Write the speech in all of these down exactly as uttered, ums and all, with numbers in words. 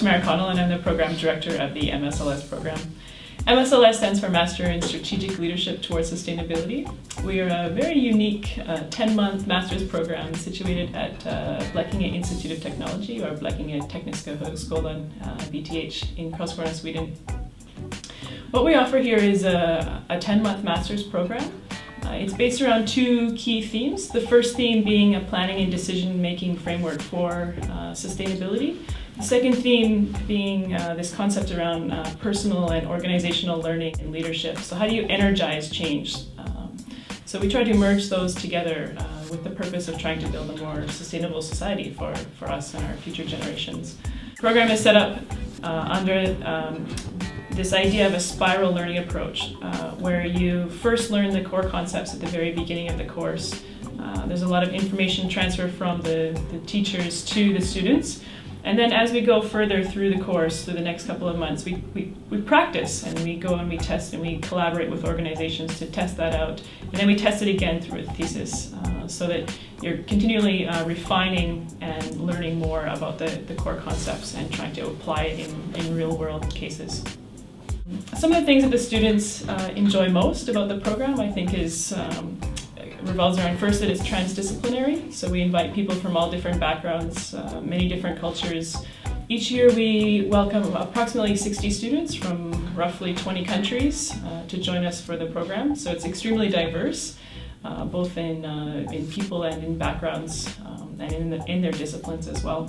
Tamara Connell, and I'm the Program Director of the M S L S program. M S L S stands for Master in Strategic Leadership Towards Sustainability. We are a very unique ten-month uh, master's program situated at uh, Blekinge Institute of Technology, or Blekinge Tekniska Högskolan, uh, B T H, in Karlskrona, Sweden. What we offer here is a ten-month master's program. Uh, it's based around two key themes. The first theme being a planning and decision-making framework for uh, sustainability. The second theme being uh, this concept around uh, personal and organizational learning and leadership. So how do you energize change? Um, so we try to merge those together uh, with the purpose of trying to build a more sustainable society for, for us and our future generations. The program is set up uh, under um, this idea of a spiral learning approach, uh, where you first learn the core concepts at the very beginning of the course. Uh, there's a lot of information transfer from the, the teachers to the students. And then as we go further through the course, through the next couple of months, we, we, we practice and we go and we test and we collaborate with organizations to test that out. And then we test it again through a thesis, uh, so that you're continually uh, refining and learning more about the, the core concepts and trying to apply it in, in real world cases. Some of the things that the students uh, enjoy most about the program, I think, is um, revolves around, first, that it's transdisciplinary. So we invite people from all different backgrounds, uh, many different cultures. Each year we welcome approximately sixty students from roughly twenty countries uh, to join us for the program. So it's extremely diverse, uh, both in, uh, in people and in backgrounds, um, and in, the, in their disciplines as well.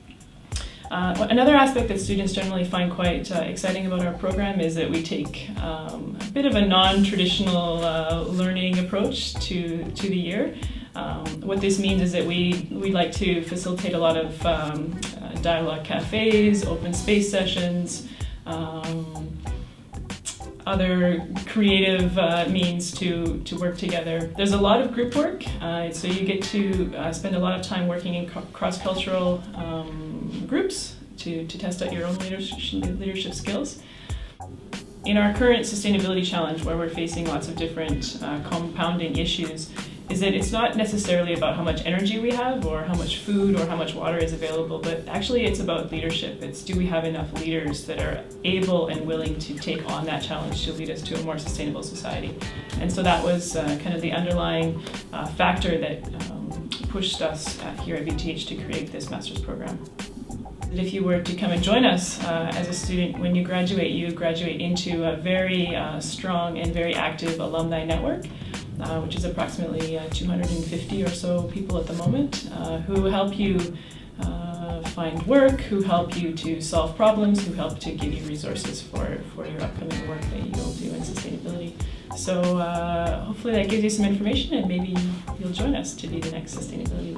Uh, another aspect that students generally find quite uh, exciting about our program is that we take um, a bit of a non-traditional uh, learning approach to, to the year. Um, what this means is that we, we like to facilitate a lot of um, uh, dialogue cafes, open space sessions, um, other creative uh, means to, to work together. There's a lot of group work, uh, so you get to uh, spend a lot of time working in cross-cultural um, groups to, to test out your own leadership, leadership skills. In our current sustainability challenge, where we're facing lots of different uh, compounding issues, is that it's not necessarily about how much energy we have or how much food or how much water is available, but actually it's about leadership. It's, do we have enough leaders that are able and willing to take on that challenge to lead us to a more sustainable society? And so that was uh, kind of the underlying uh, factor that um, pushed us at, here at B T H to create this master's program. If you were to come and join us uh, as a student, when you graduate, you graduate into a very uh, strong and very active alumni network, uh, which is approximately uh, two hundred fifty or so people at the moment, uh, who help you uh, find work, who help you to solve problems, who help to give you resources for, for your upcoming work that you'll do in sustainability. So uh, hopefully that gives you some information, and maybe you'll join us to be the next sustainability leader.